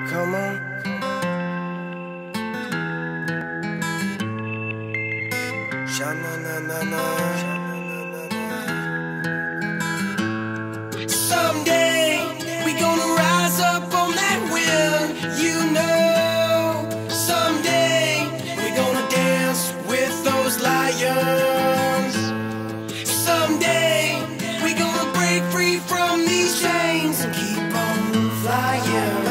Come on. Sha-na-na-na-na. Someday we gonna rise up on that wheel, you know. Someday we gonna dance with those lions. Someday we gonna break free from these chains and keep on flying.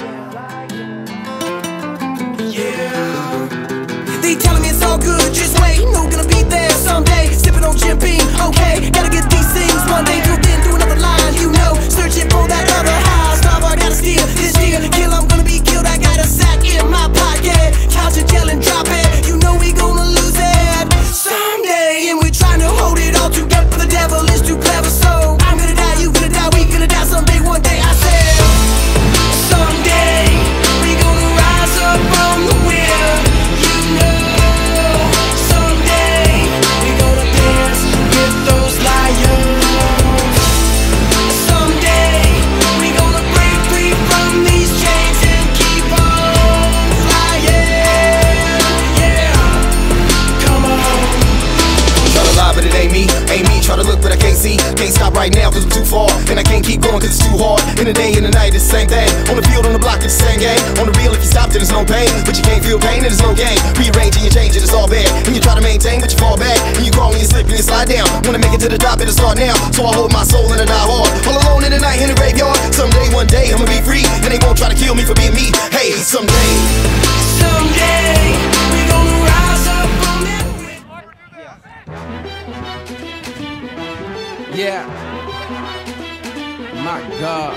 Yeah. They telling me it's all good, just wait. No, gonna be there someday. Sipping on Jim Beam, okay. Gotta get these things one day. Do then do another line, you know. Searching for that other high. Stop, I gotta steal this deal. Kill, I'm gonna be killed. I got a sack in my pocket. Couch it, yell and drop it. You know we gonna lose it someday. And we're trying to hold it all together. The devil is too clever, so I'm gonna die, you gonna die, we gonna die someday. One day I said, someday we gonna rise up from the wheel, you know. Someday we gonna dance with those lions. Someday we gonna break free from these chains and keep on flying. Yeah, come on. Try to lie, but it ain't me. Try to look, but I can't see. Can't stop right now, cause I'm too far. And I can't keep going, cause it's too hard. In the day and the night, it's the same thing. On the field, on the block, it's the same game. On the real, if you stop, then there's no pain. But you can't feel pain, and there's no gain. Rearranging, you change it, it's all bad. And you try to maintain, but you fall back. And you crawl, and you slip, and you slide down. Wanna make it to the top, it'll start now. So I hold my soul and I die hard. All alone in the night, in the graveyard. Someday, one day, I'ma be free. And they won't try to kill me for being me. Hey, someday. Someday we gonna rise up from that. Yeah. My God.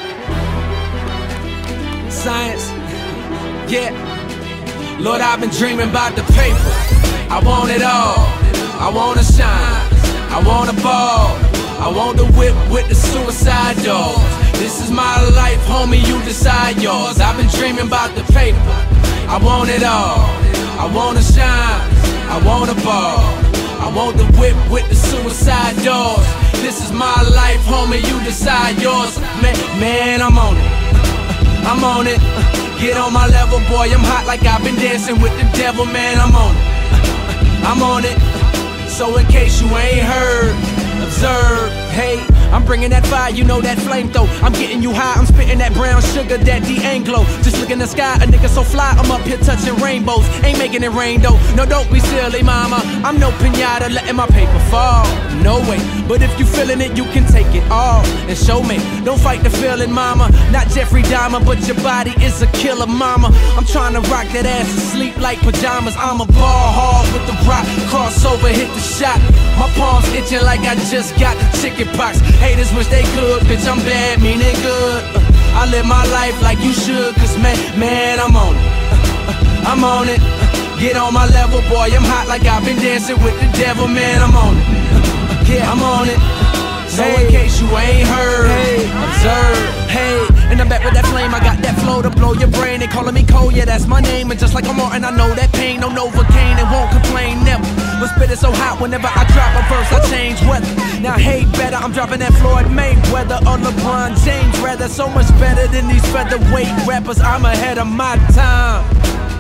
Science. Yeah. Lord, I've been dreaming about the paper. I want it all. I wanna shine. I wanna ball. I want the whip with the suicide doors. This is my life, homie, you decide yours. I've been dreaming about the paper. I want it all. I wanna shine. I wanna ball. I want the whip with the suicide doors. This is my life, homie, you decide yours. Man, I'm on it. I'm on it. Get on my level, boy, I'm hot like I've been dancing with the devil, man, I'm on it. I'm on it. So in case you ain't heard, observe, hey, I'm bringing that fire, you know that flame though. I'm getting you high, I'm spitting that brown sugar, that D'Anglo. Just look in the sky, a nigga so fly, I'm up here touching rainbows. Ain't making it rain though, no don't be silly mama. I'm no pinata letting my paper fall, no way. But if you feeling it, you can take it all and show me. Don't fight the feeling mama, not Jeffrey Dahmer, but your body is a killer mama. I'm trying to rock that ass and sleep like pajamas. I'm a ball hard with the rock, crossover, hit the shot. My palms itching like I just got the chicken pox. Haters wish they could, bitch, I'm bad, meaning good. I live my life like you should, cause man, I'm on it. I'm on it. Get on my level, boy, I'm hot like I've been dancing with the devil, man, I'm on it. Yeah, I'm on it. So in case you ain't heard, observe, hey. And I'm back with that flame, I got that flow to blow your brain. They calling me cold, yeah, that's my name. And just like I'm Martin, I know that pain, no Novocaine, and won't complain, never. But spit it so hot, whenever I drop a verse, I change weather. Now hate better, I'm dropping that Floyd Mayweather or LeBron James, rather. So much better than these featherweight rappers, I'm ahead of my time.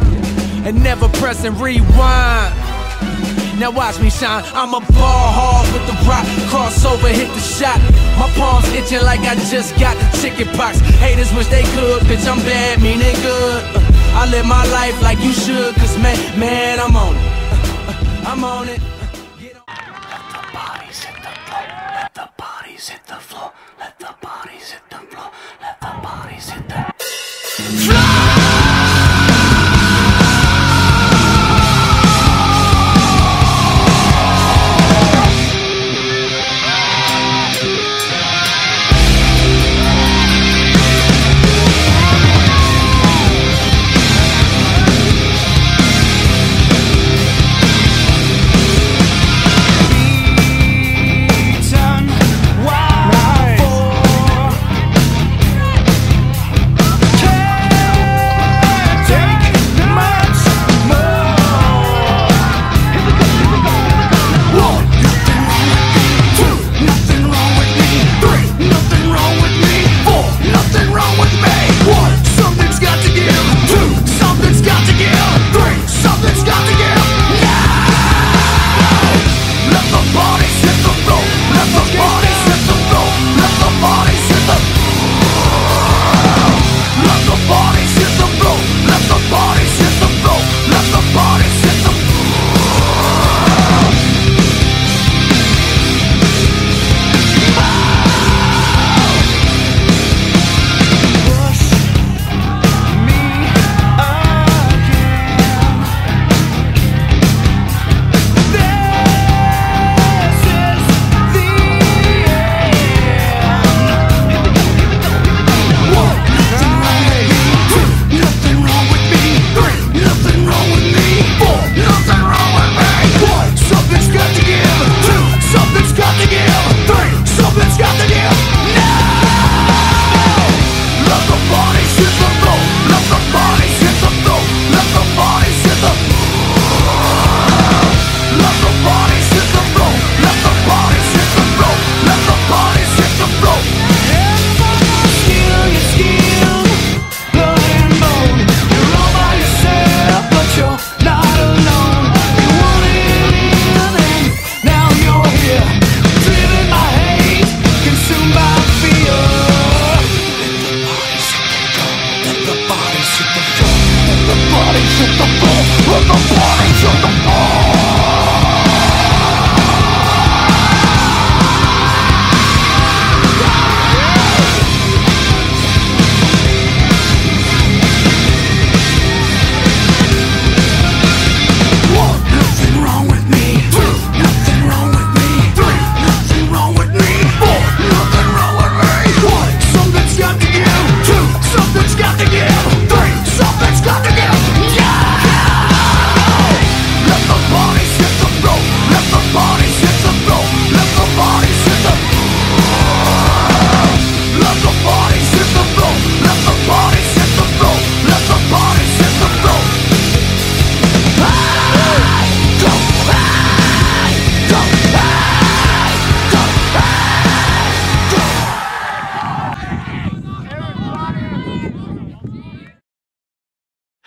And never pressing rewind. Now watch me shine, I'm a ball hard with the rock, crossover, hit the shot. My palms itching like I just got the chicken pox. Haters wish they could, bitch, I'm bad, meaning good. I live my life like you should, cause man, I'm on it. I'm on it. Let the bodies hit the floor, let the bodies hit the floor, let the bodies hit the floor, let the bodies hit the floor. Why?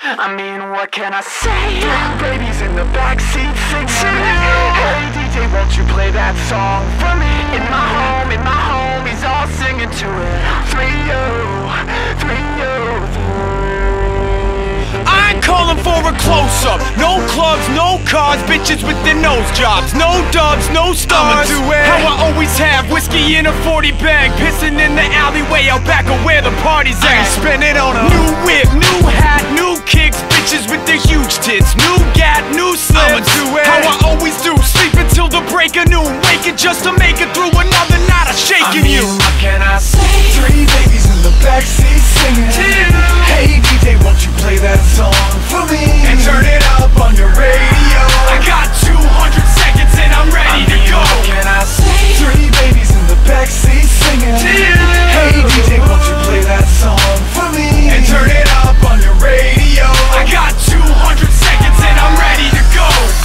I mean, what can I say? Baby's in the backseat singing. Hey DJ, won't you play that song for me? In my home, he's all singing to it. 3-0, 3-0. I ain't calling for a close-up. No clubs, no cars, bitches with their nose jobs. No dubs, no stars. I'ma do it how I always have. Whiskey in a 40 bag, pissing in the alleyway out back of where the party's at. I ain't spending on a new whip, new hat, new kicks. Bitches with their huge tits, new gat, new slips. I'ma do it how I always do. Sleep until the break of noon, waking just to make it through another night of shaking you. What can I say? 3 babies in the backseat singing. Hey DJ, won't you play that song for me? And turn it up on your radio. I got 200 seconds and I'm ready to go. What can I say? 3 babies in the backseat singing. Hey DJ, won't you play that song for me? And turn it up on your radio. I got 200 seconds and I'm ready to go.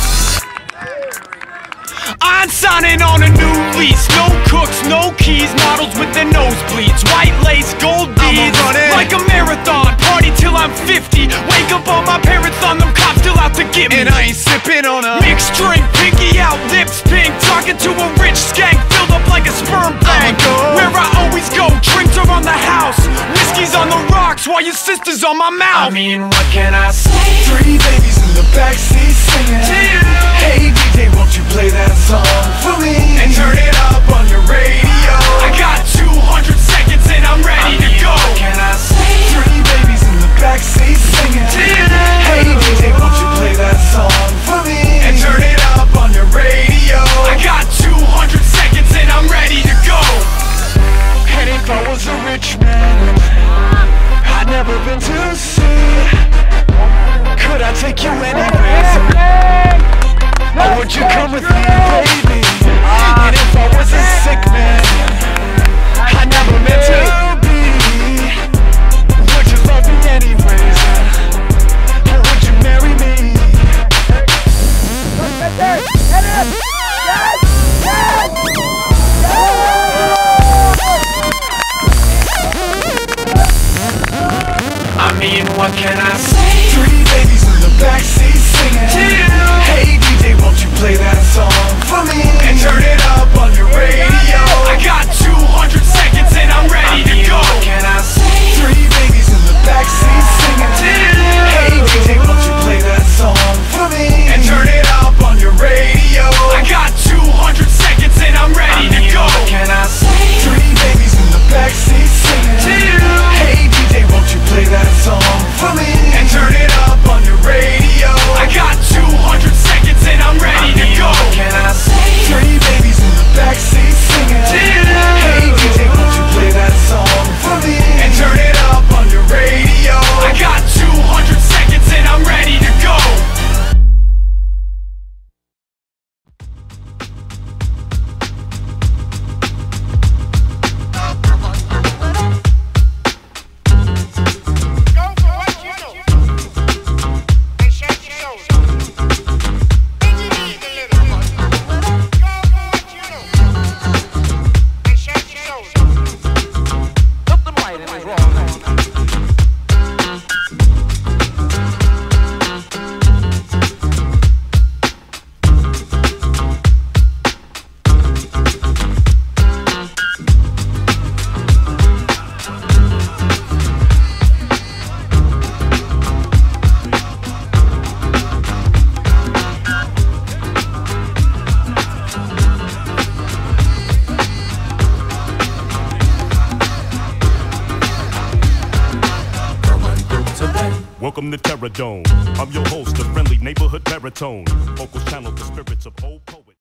I'm signing on a new lease. No cooks, no keys, models with their nosebleeds. White lace, gold beads, like a marathon. Party till I'm 50. Wake up on my parents on them cops still out to get me. And I ain't sipping on a mixed drink, pinky out, lips pink. Talking to a rich skank filled up like a sperm bank. Where I always go, drinks are on the house, whiskey's on the rocks while your sister's on my mouth. I mean, what can I say? 3 babies in the backseat singing. Hey DJ, won't you play that song for me? And turn it up on your radio. I got 200 seconds and I'm ready to go. What can I say? 3 babies in the backseat singing. Hey DJ, won't you play that song for me? And turn it up on your radio. I got 200 seconds and I'm ready to go. And if I was a rich man, I'd never been to sea. Could I take you anywhere? Or would you come with me, baby? And if I was a sick man, I never meant to be. Would you love me anyways? Or would you marry me? I mean, what can I say? 3 babies in the backseat singing. Hey DJ, won't you play that song for me? And turn it up on your radio. I got 200 seconds and I'm ready to go. What can I say? 3 babies in the backseat singing. Hey DJ, won't you play that song for me? And turn it up on your radio. I got 200 seconds and I'm ready to go. What can I say? 3 babies in the backseat singing. Hey DJ, won't you play that song for me? And turn it up on your radio. I got 200 seconds and I'm ready to go. What can I say? 3 babies in the backseat singing. Hey DJ, won't you play that song for me? And turn it up on your radio. I got 200 seconds and I'm ready to go. Welcome to Terror Dome. I'm your host, the friendly neighborhood baritone. Vocals channel the spirits of old poets.